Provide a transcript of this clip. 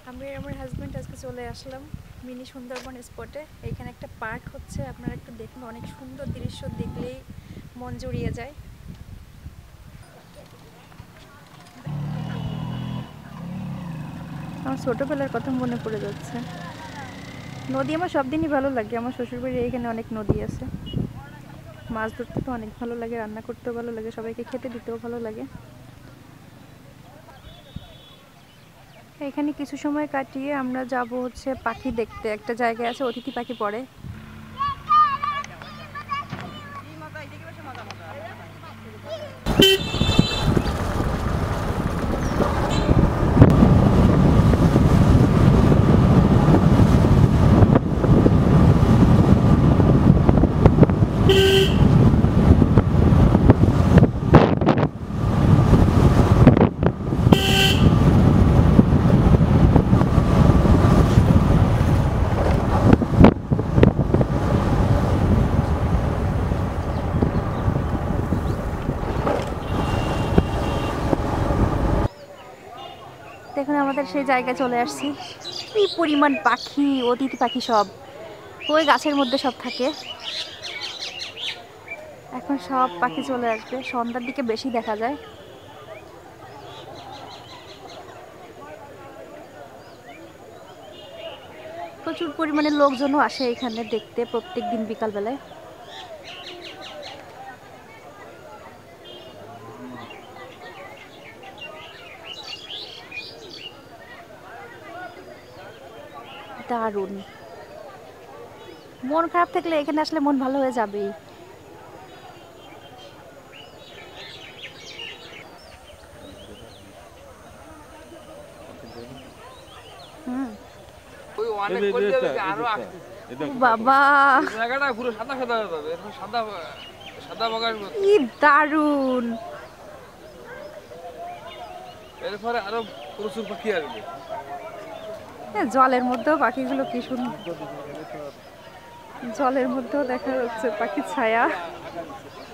আমি আমার হাজব্যান্ড আজকে চলে আসলাম মিনি সুন্দরবন স্পটে। এইখানে একটা পার্ক হচ্ছে, আপনারা একটু দেখুন, অনেক সুন্দর দৃশ্য, দেখলেই মন জুড়িয়ে যায়। আমার ছোটবেলার কথা মনে পড়ে যাচ্ছে। নদী আমার সব দিনই ভালো লাগে। আমার শ্বশুরবাড়ির এখানে অনেক নদী আছে। মাছ ধরতে তো অনেক ভালো লাগে, রান্না করতেও ভালো লাগে, সবাইকে খেতে দিতেও ভালো লাগে। এখানে কিছু সময় কাটিয়ে আমরা যাব হচ্ছে পাখি দেখতে। একটা জায়গায় আছে, অতিথি পাখি পড়ে। দেখুন আমাদের সেই জায়গায় চলে আসছি। কি পরিমাণ পাখি, অতিথি পাখি সব ওই গাছের মধ্যে সব থাকে। এখন সব পাখি চলে আসবে, সন্ধ্যার দিকে বেশি দেখা যায়। প্রচুর পরিমাণে লোকজনও আসে এখানে দেখতে প্রত্যেক দিন বিকালবেলায়। দারুণ। মন খারাপ থাকলে এখানে আসলে মন ভালো হয়ে যাবেই। হুম। বাবা কি দারুণ। এরপরে আরো প্রচুর পাখি আসবে। জলের মধ্যেও পাখিগুলো কি সুন্দর, জলের মধ্যেও দেখা যাচ্ছে পাখির ছায়া।